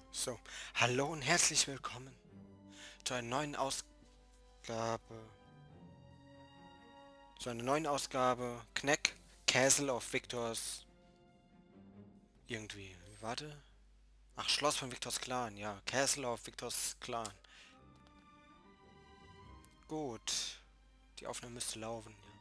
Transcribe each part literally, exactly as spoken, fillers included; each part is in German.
So, hallo und herzlich willkommen zu einer neuen Ausgabe, zu einer neuen Ausgabe Knack Castle of Victors irgendwie. Warte. Ach, Schloss von Victors Clan, ja. Castle of Victors Clan. Gut. Die Aufnahme müsste laufen. Ja.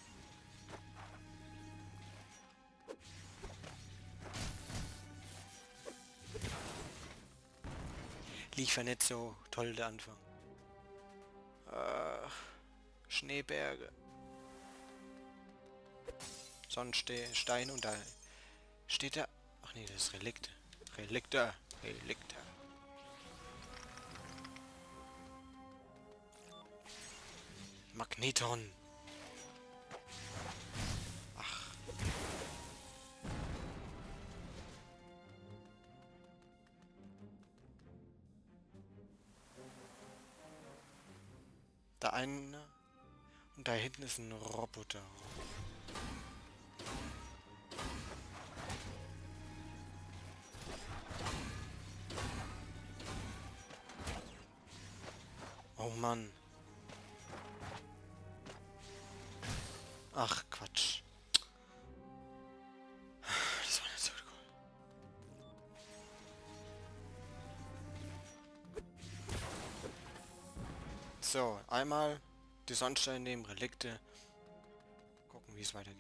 Lief ja nicht so toll der Anfang. Äh, Schneeberge. Sonnenstein und da steht er. Ach nee, das ist Relikte. Relikte. Relikte. Magneton. Ach. Da eine. Und da hinten ist ein Roboter. Oh Mann. Ach, Quatsch. Das war nicht so cool. So, einmal die Sonnensteine nehmen, Relikte. Gucken, wie es weitergeht.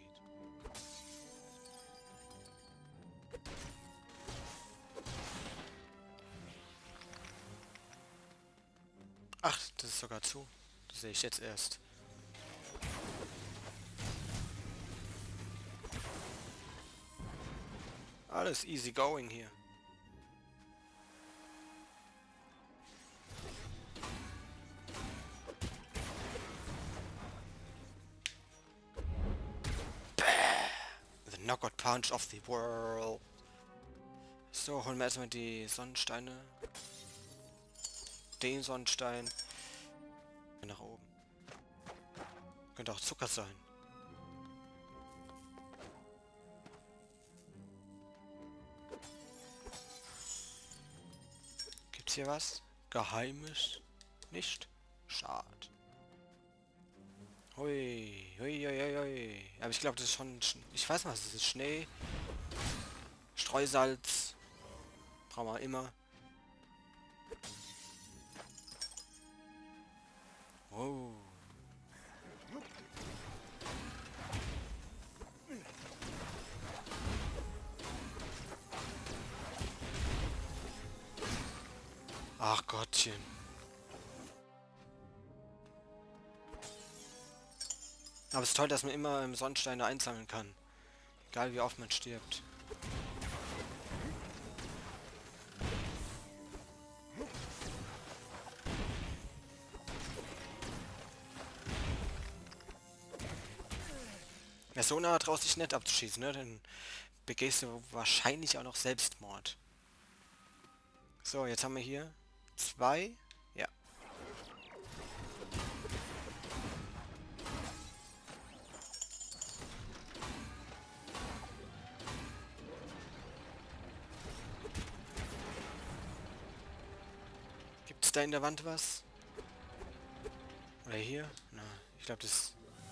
Ach, das ist sogar zu. Das sehe ich jetzt erst. Alles easy going hier. The knockout punch of the world. So, holen wir erstmal die Sonnensteine. Den Sonnenstein. Nach oben. Könnte auch Zucker sein. Gibt's hier was? Geheimes? Nicht? Schade. Hui, hui, hui, hui, hui. Aber ich glaube, das ist schon... Sch ich weiß nicht, was es ist. Schnee. Streusalz. Brauchen wir immer. Oh. Ach Gottchen. Aber es ist toll, dass man immer im Sonnensteine einsammeln kann. Egal wie oft man stirbt. Ja, so nah traust dich nicht abzuschießen, ne? Dann begehst du wahrscheinlich auch noch Selbstmord. So, jetzt haben wir hier zwei. Ja. Gibt es da in der Wand was? Oder hier? Na, ich glaube das...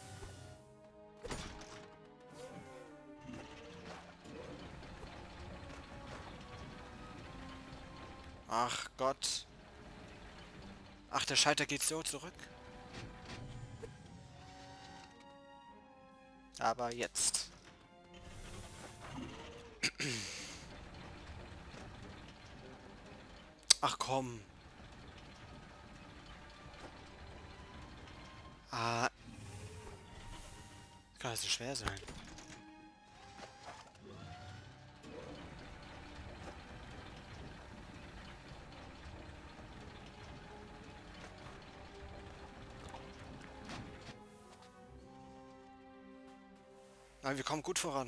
Ach Gott. Ach, der Schalter geht so zurück. Aber jetzt. Ach komm. Ah. Kann das so schwer sein? Nein, wir kommen gut voran.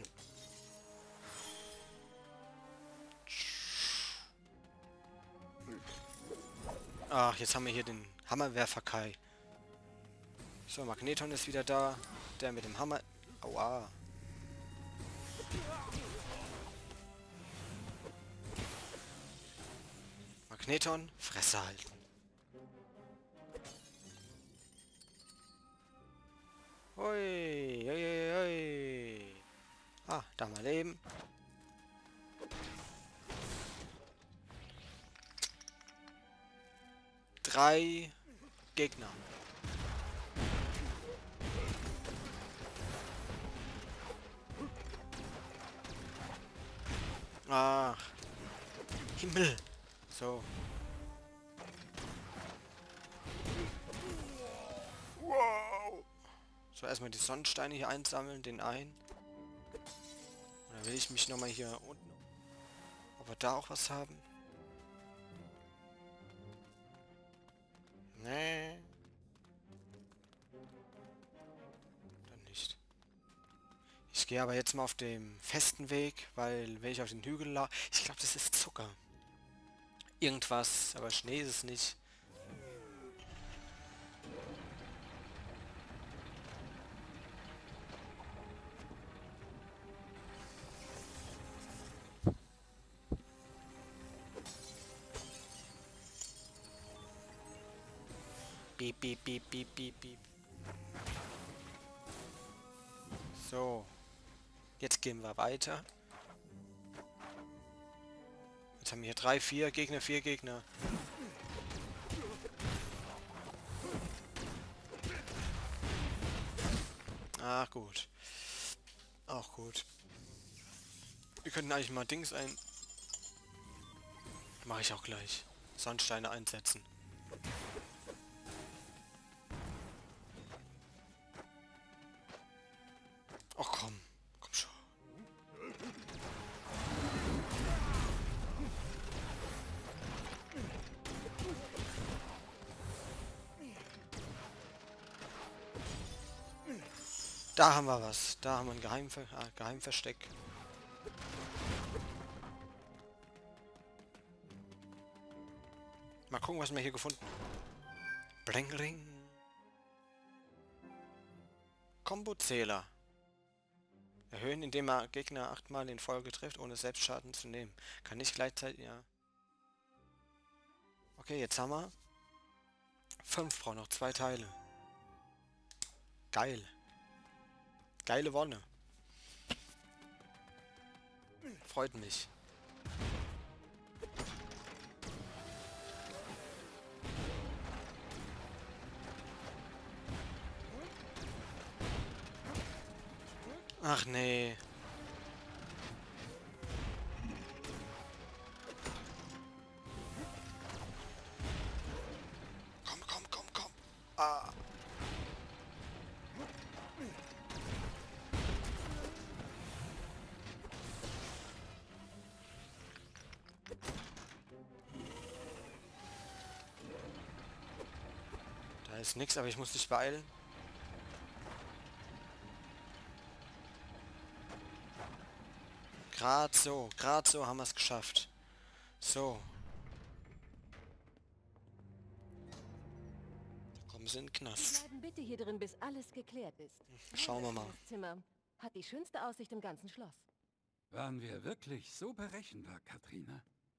Ach, jetzt haben wir hier den Hammerwerfer Kai. So, Magneton ist wieder da. Der mit dem Hammer... Aua. Magneton, Fresse halten. Ui, ui, ui, ui. Ah, da mal eben. Drei Gegner. Ach. Himmel. So. Wow. So, erstmal die Sonnensteine hier einsammeln, den einen. Oder will ich mich nochmal hier unten... Ob wir da auch was haben? Nee. Dann nicht. Ich gehe aber jetzt mal auf dem festen Weg, weil wenn ich auf den Hügel lag... Ich glaube, das ist Zucker. Irgendwas, aber Schnee ist es nicht. Piep, piep, piep, piep, piep, piep. So. Jetzt gehen wir weiter. Jetzt haben wir hier drei, vier Gegner, vier Gegner. Ach gut. Auch gut. Wir könnten eigentlich mal Dings ein... Mache ich auch gleich. Sandsteine einsetzen. Ach komm. Komm schon. Da haben wir was. Da haben wir ein Geheimver ah, Geheimversteck. Mal gucken, was wir hier gefunden haben. Bling, bling. Kombozähler. Erhöhen, indem er Gegner achtmal in Folge trifft, ohne selbst Schaden zu nehmen. Kann nicht gleichzeitig... Ja. Okay, jetzt haben wir... Fünf, brauchen noch zwei Teile. Geil. Geile Wonne. Freut mich. Ach nee. Komm, komm, komm, komm. Ah. Da ist nichts, aber ich muss dich beeilen. Gerade so, gerade so haben wir es geschafft. So. Kommen Sie in den Knast. Bleiben bitte hier drin, bis alles geklärt ist. Schauen wir mal. Das Zimmer hat die schönste Aussicht im ganzen Schloss. Waren wir wirklich so berechenbar, Katrina?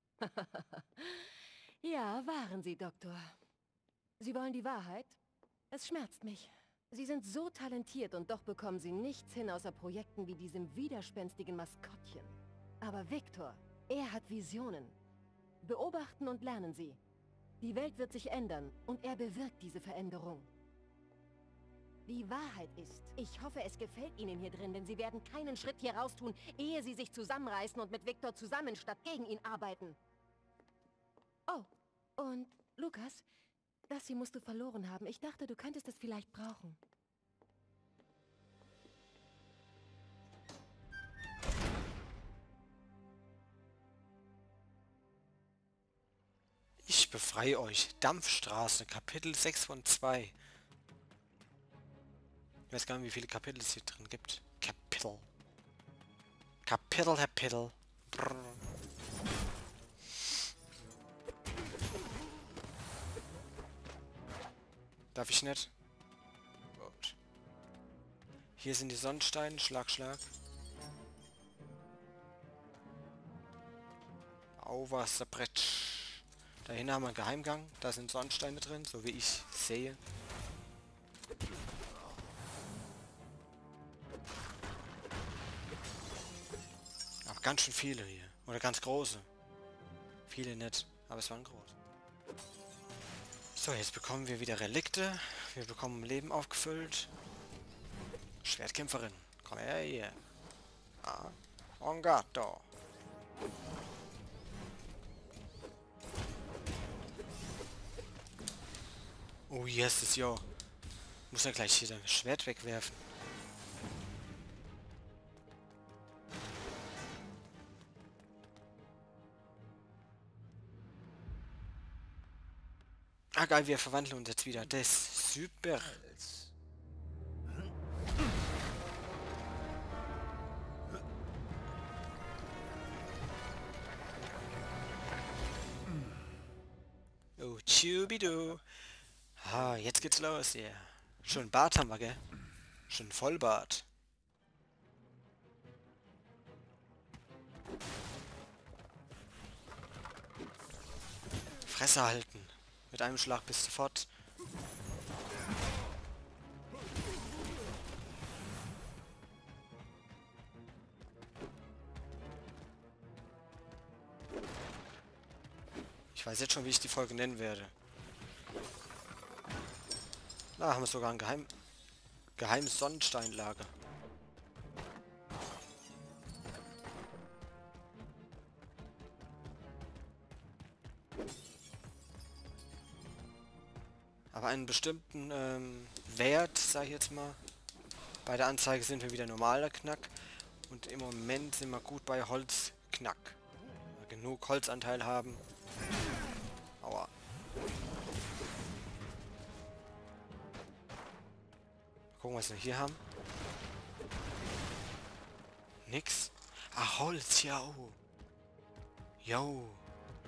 Ja, waren Sie, Doktor. Sie wollen die Wahrheit? Es schmerzt mich. Sie sind so talentiert und doch bekommen Sie nichts hin außer Projekten wie diesem widerspenstigen Maskottchen. Aber Victor, er hat Visionen. Beobachten und lernen Sie. Die Welt wird sich ändern und er bewirkt diese Veränderung. Die Wahrheit ist, ich hoffe, es gefällt Ihnen hier drin, denn Sie werden keinen Schritt hier raus tun, ehe Sie sich zusammenreißen und mit Victor zusammen statt gegen ihn arbeiten. Oh, und Lukas, das hier musst du verloren haben. Ich dachte, du könntest es vielleicht brauchen. Ich befreie euch. Dampfstraße, Kapitel sechs von zwei. Ich weiß gar nicht, wie viele Kapitel es hier drin gibt. Kapitel. Kapitel, Kapitel. Brrr. Darf ich nicht? Gut. Hier sind die Sonnensteine. Schlag, Schlag. Auwasserbrett. Da hinten haben wir einen Geheimgang. Da sind Sonnensteine drin, so wie ich sehe. Aber ganz schön viele hier. Oder ganz große. Viele nicht, aber es waren groß. So, jetzt bekommen wir wieder Relikte. Wir bekommen Leben aufgefüllt. Schwertkämpferin. Komm her hier. Ah. Ongato. Oh, yes, ist jo. Muss ja gleich hier das Schwert wegwerfen. Ah, geil, wir verwandeln uns jetzt wieder. Das ist super. Oh, Chubidu. Ah, jetzt geht's los, ja. Yeah. Schon Bart haben wir, gell? Schon Vollbart. Fresse halten. Mit einem Schlag bist du fort. Ich weiß jetzt schon, wie ich die Folge nennen werde. Da haben wir sogar ein geheim geheimes Sonnensteinlager. Aber einen bestimmten ähm, Wert, sage ich jetzt mal. Bei der Anzeige sind wir wieder normaler Knack. Und im Moment sind wir gut bei Holzknack. Weil wir genug Holzanteil haben. Aua. Gucken, was wir hier haben. Nix. Ah, Holz, ja. Jo.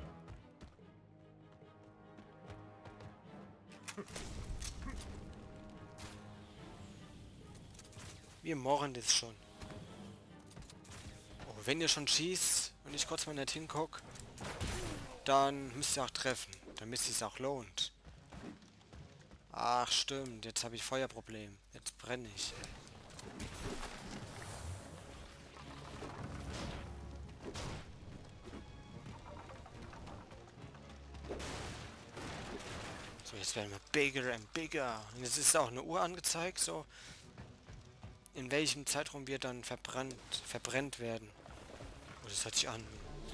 Wir morren das schon. Oh, wenn ihr schon schießt und ich kurz mal nicht hinguck, dann müsst ihr auch treffen. Damit es sich auch lohnt. Ach stimmt, jetzt habe ich Feuerproblem. Jetzt brenne ich. So, jetzt werden wir bigger and bigger. Und jetzt ist auch eine Uhr angezeigt, so in welchem Zeitraum wir dann verbrannt, verbrennt werden. Oh, das hört sich an.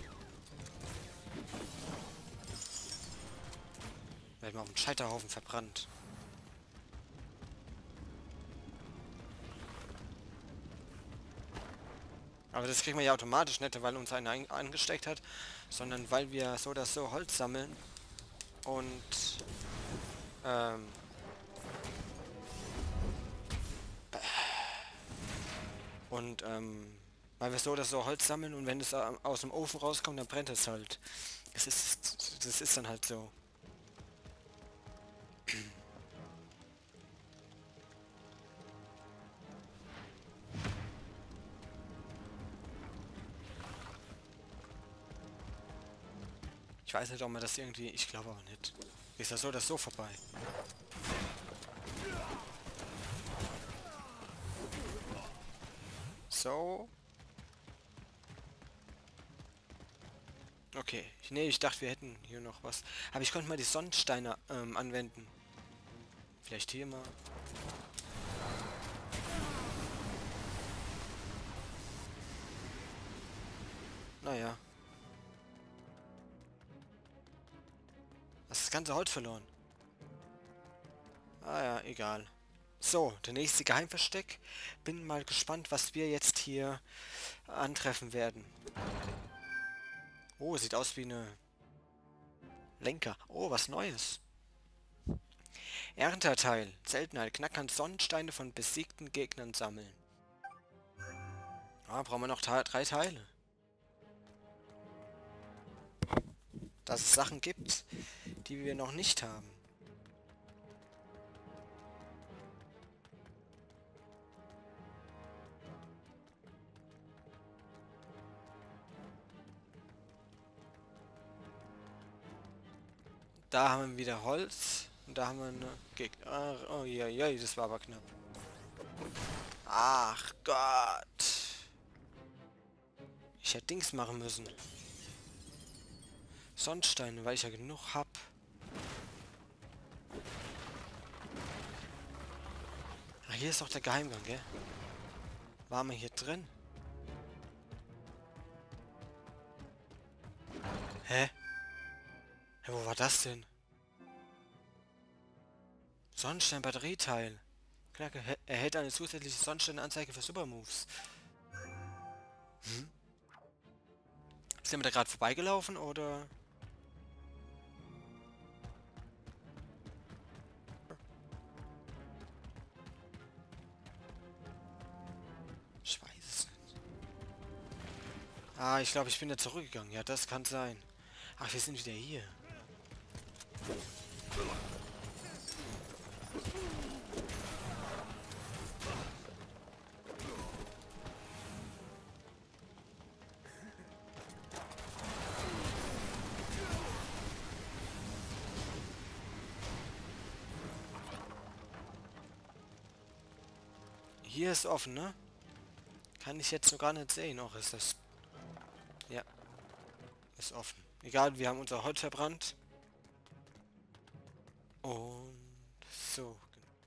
Werden wir auf dem Scheiterhaufen verbrannt. Aber das kriegen wir ja automatisch nicht, weil uns einer angesteckt hat, sondern weil wir so oder so Holz sammeln und ähm, und ähm, weil wir so oder so Holz sammeln und wenn es aus dem Ofen rauskommt, dann brennt es halt. Das ist, das ist dann halt so. Ich weiß nicht, ob man das irgendwie... Ich glaube aber nicht. Ist das so oder so vorbei? So. Okay. Nee, ich dachte, wir hätten hier noch was. Aber ich konnte mal die Sonnensteine ähm, anwenden. Vielleicht hier mal. Naja. Das ganze Holz verloren. Ah ja, egal. So, der nächste Geheimversteck. Bin mal gespannt, was wir jetzt hier antreffen werden. Oh, sieht aus wie eine Lenker. Oh, was Neues. Ernteteil. Seltenheit. Knackern Sonnensteine von besiegten Gegnern sammeln. Ah, brauchen wir noch drei Teile. Dass es Sachen gibt, die wir noch nicht haben. Da haben wir wieder Holz. Und da haben wir eine Gegner. Oh ja, ja, das war aber knapp. Ach Gott. Ich hätte Dings machen müssen. Sonnensteine, weil ich ja genug hab. Ah, hier ist doch der Geheimgang, gell? Waren wir hier drin? Hä? Hä, wo war das denn? Sonnenstein-Batterieteil. Klar, erhält eine zusätzliche Sonnenstein-Anzeige für Supermoves. Hm? Sind wir da gerade vorbeigelaufen, oder? Ich weiß es nicht. Ah, ich glaube, ich bin da zurückgegangen. Ja, das kann sein. Ach, wir sind wieder hier. Hier ist offen, ne? Kann ich jetzt noch gar nicht sehen. Och, ist das... Ja. Ist offen. Egal, wir haben unser Holz verbrannt. Und so.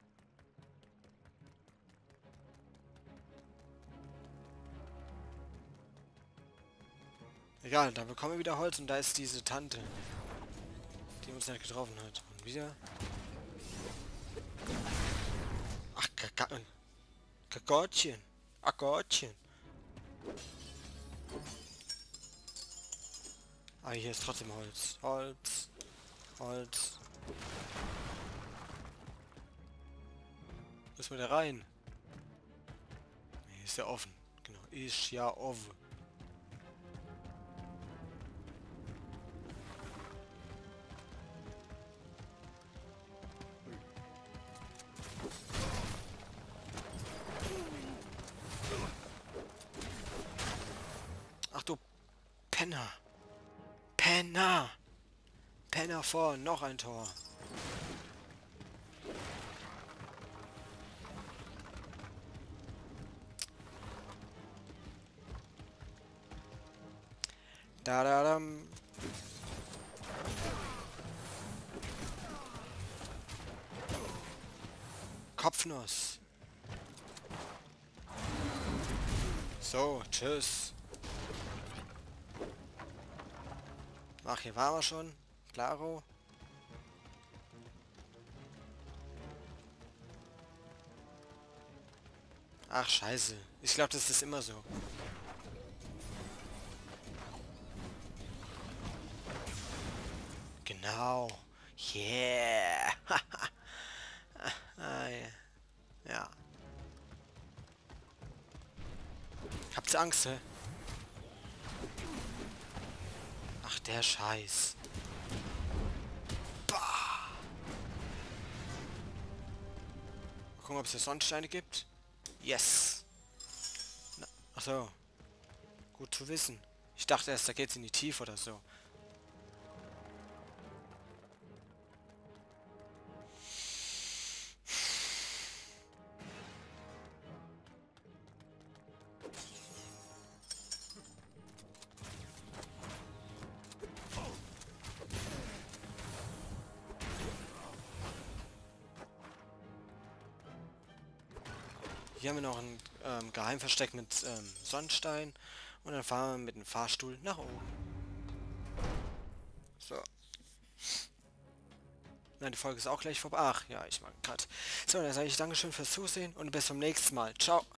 Egal, da bekommen wir wieder Holz und da ist diese Tante, die uns nicht getroffen hat. Und wieder... Ach, Kagottchen. Akkordchen. Ah, hier ist trotzdem Holz. Holz. Holz. Müssen wir da rein? Nee, ist ja offen. Genau. Ist ja offen. Ach du Penner. Penner. Penner vor. Noch ein Tor. Da da dam. Kopfnuss. So, tschüss. Ach, hier waren wir schon. Klaro. Ach, scheiße. Ich glaube, das ist immer so. Genau. Yeah. ah, yeah. Ja. Habt ihr Angst, hä? Ach, der Scheiß. Bah. Mal gucken, ob es hier Sonnensteine gibt. Yes. Na, ach so. Gut zu wissen. Ich dachte erst, da geht's in die Tiefe oder so. Hier haben wir noch ein ähm, Geheimversteck mit ähm, Sonnenstein. Und dann fahren wir mit dem Fahrstuhl nach oben. So. Na, die Folge ist auch gleich vorbei. Ach, ja, ich mag Cut. So, dann sage ich Dankeschön fürs Zusehen und bis zum nächsten Mal. Ciao.